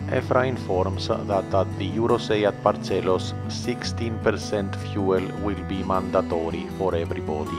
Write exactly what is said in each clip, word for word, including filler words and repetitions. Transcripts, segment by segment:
EFRA informs that at the Eurosei at Barcelos, sixteen percent fuel will be mandatory for everybody.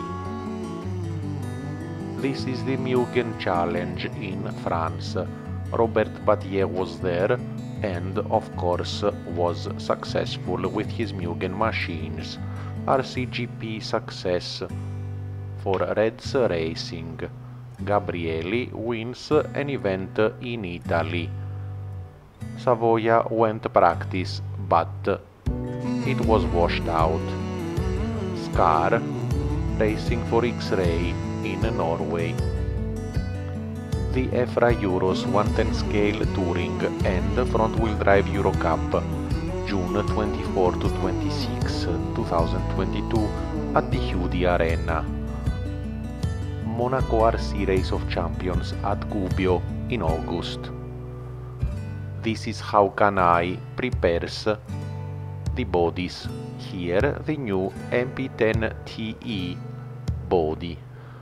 This is the Mugen Challenge in France. Robert Batlle was there and, of course, was successful with his Mugen machines. R C G P success for Reds Racing. Gabrieli wins an event in Italy. Savoia went practice, but it was washed out. Scar racing for X-Ray in Norway. The EFRA Euros one ten Scale Touring and Front-Wheel Drive Euro Cup, June twenty-fourth to twenty-sixth, twenty twenty-two at the Hudi Arena. Monaco R C Race of Champions at Gubbio in August. This is how Kanai prepares the bodies. Here the new M P ten T E body.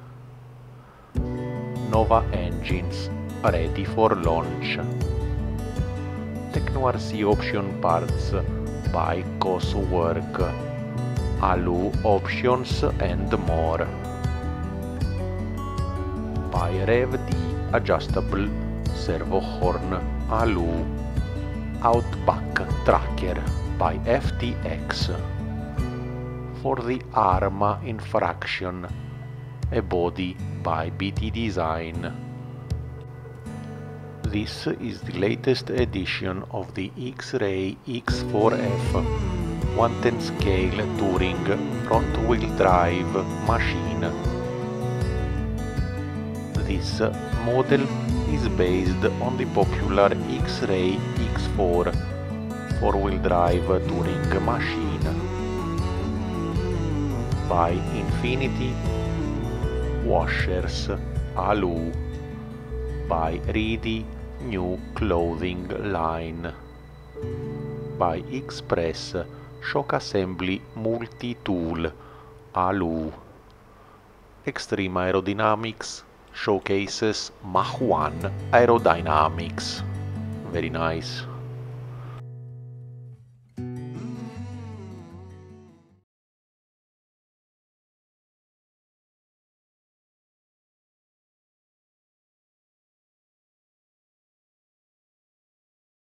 Nova engines ready for launch. Tecno R C option parts by Coswork, Alu options and more. By RevD adjustable servo horn Alu. Outback tracker by F T X. For the Arma Infraction, a body by B T Design. This is the latest edition of the X-Ray X four F one ten Scale Touring front-wheel drive machine. This model is based on the popular X-Ray X four four-wheel drive touring machine by Infinity Washers Alu, by Reedy New Clothing Line, by Express Shock Assembly Multi-Tool Alu. Extreme Aerodynamics showcases Mach one Aerodynamics. Very nice.